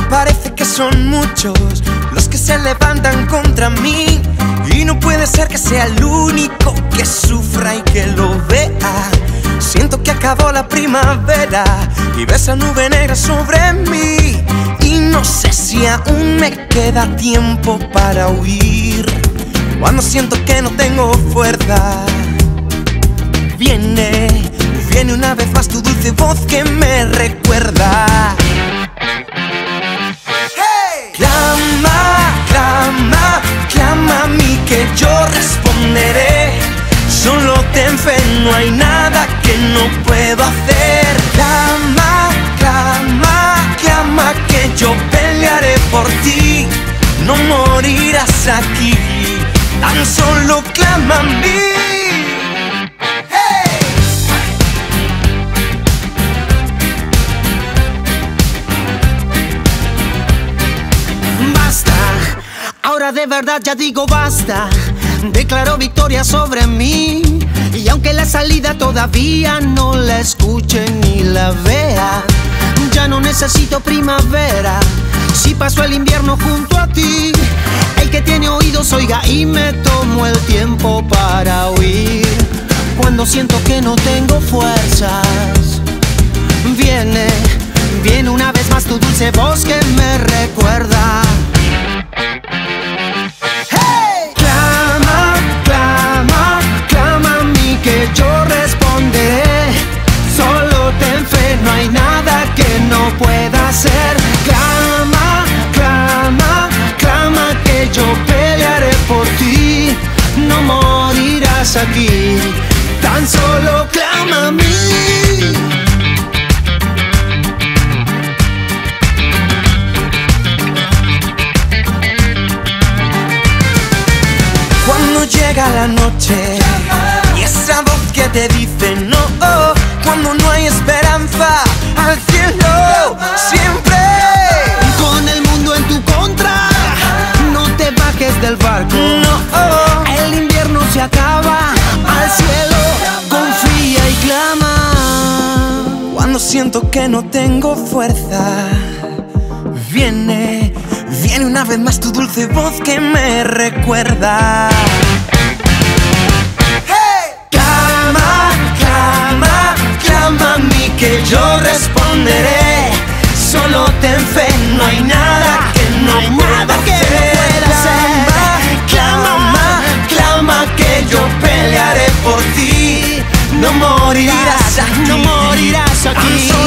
Parece que son muchos los que se levantan contra mí, y no puede ser que sea el único que sufra y que lo vea. Siento que acabó la primavera y ves esa nube negra sobre mí, y no sé si aún me queda tiempo para huir. Cuando siento que no tengo fuerza, viene una vez más tu dulce voz que me recuerda. Hey. Clama, clama, clama a mí que yo responderé. Solo ten fe, no hay nada que no puedo hacer. Clama, clama, clama que yo pelearé por ti. No morirás aquí, tan solo clama a mí. Ahora de verdad ya digo basta. Declaro victoria sobre mí, y aunque la salida todavía no la escuche ni la vea, ya no necesito primavera si paso el invierno junto a ti. El que tiene oídos oiga y me tomo el tiempo para oír. Cuando siento que no tengo fuerzas, viene una vez más tu dulce voz que me recuerda. Yo responderé, solo ten fe, no hay nada que no pueda hacer. Clama, clama, clama que yo pelearé por ti. No morirás aquí, tan solo clama a mí. Cuando llega la noche y esa voz que te dice no, cuando no hay esperanza, al cielo siempre. Con el mundo en tu contra, no te bajes del barco. No, el invierno se acaba, al cielo confía y clama. Cuando siento que no tengo fuerza, viene una vez más tu dulce voz que me recuerda. Clama a mí que yo responderé. Solo ten fe, no hay nada que no pueda hacer. Clama, clama que yo pelearé por ti. No morirás aquí, no morirás aquí.